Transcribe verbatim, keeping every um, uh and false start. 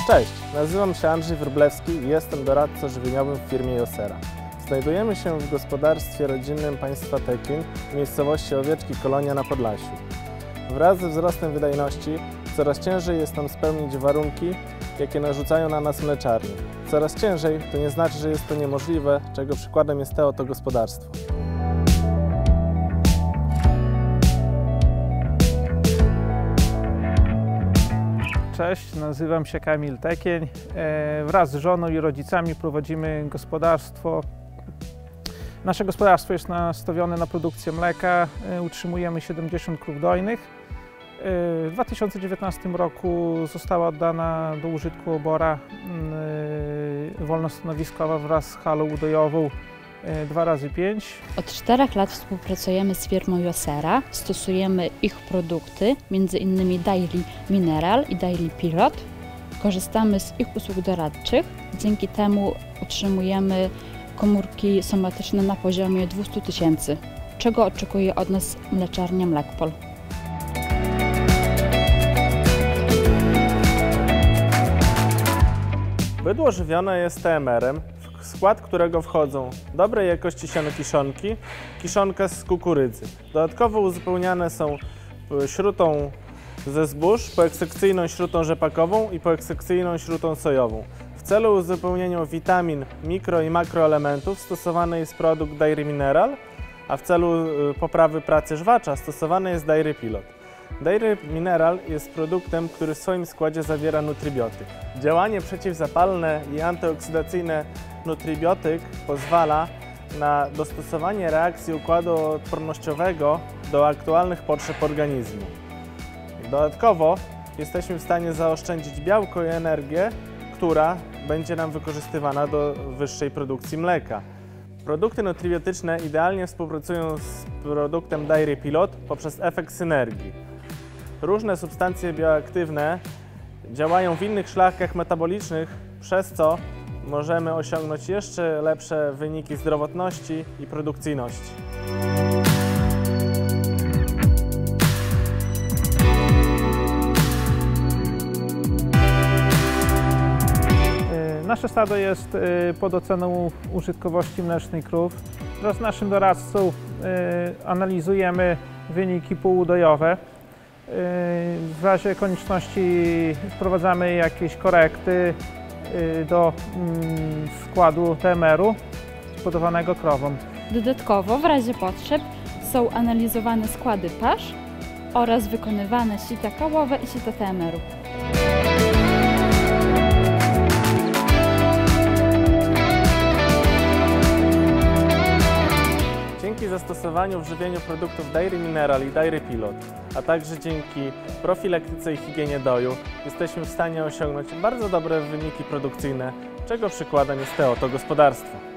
Cześć, nazywam się Andrzej Wróblewski i jestem doradcą żywieniowym w firmie Josera. Znajdujemy się w gospodarstwie rodzinnym państwa Tekin w miejscowości Owieczki Kolonia na Podlasiu. Wraz ze wzrostem wydajności coraz ciężej jest nam spełnić warunki, jakie narzucają na nas mleczarnie. Coraz ciężej to nie znaczy, że jest to niemożliwe, czego przykładem jest to oto gospodarstwo. Cześć, nazywam się Kamil Tekień. Wraz z żoną i rodzicami prowadzimy gospodarstwo. Nasze gospodarstwo jest nastawione na produkcję mleka. Utrzymujemy siedemdziesiąt krów dojnych. W dwa tysiące dziewiętnastym roku została oddana do użytku obora wolnostanowiskowa wraz z halą udojową dwa razy pięć. Od czterech lat współpracujemy z firmą Josera, stosujemy ich produkty, między innymi Dairy Mineral i Dairy Pilot. Korzystamy z ich usług doradczych, dzięki temu utrzymujemy komórki somatyczne na poziomie dwieście tysięcy, czego oczekuje od nas mleczarnia Mlekpol. Bydło żywione jest T M R-em, w skład którego wchodzą dobrej jakości siano kiszonki, kiszonka z kukurydzy. Dodatkowo uzupełniane są śrutą ze zbóż, poeksekcyjną śrutą rzepakową i poeksekcyjną śrutą sojową. W celu uzupełnienia witamin, mikro i makroelementów stosowany jest produkt Dairy Mineral, a w celu poprawy pracy żwacza stosowany jest Dairy Pilot. Dairy Mineral jest produktem, który w swoim składzie zawiera nutribiotyk. Działanie przeciwzapalne i antyoksydacyjne nutribiotyk pozwala na dostosowanie reakcji układu odpornościowego do aktualnych potrzeb organizmu. Dodatkowo jesteśmy w stanie zaoszczędzić białko i energię, która będzie nam wykorzystywana do wyższej produkcji mleka. Produkty nutribiotyczne idealnie współpracują z produktem Dairy Pilot poprzez efekt synergii. Różne substancje bioaktywne działają w innych szlakach metabolicznych, przez co możemy osiągnąć jeszcze lepsze wyniki zdrowotności i produkcyjności. Nasze stado jest pod oceną użytkowości mlecznej krów. Wraz z naszym doradcą analizujemy wyniki półudojowe. W razie konieczności wprowadzamy jakieś korekty do składu T M R-u podawanego krowom. Dodatkowo w razie potrzeb są analizowane składy pasz oraz wykonywane sita kałowe i sita T M R-u. Dzięki zastosowaniu w żywieniu produktów Dairy Mineral i Dairy Pilot, a także dzięki profilaktyce i higienie doju, jesteśmy w stanie osiągnąć bardzo dobre wyniki produkcyjne, czego przykładem jest to oto gospodarstwo.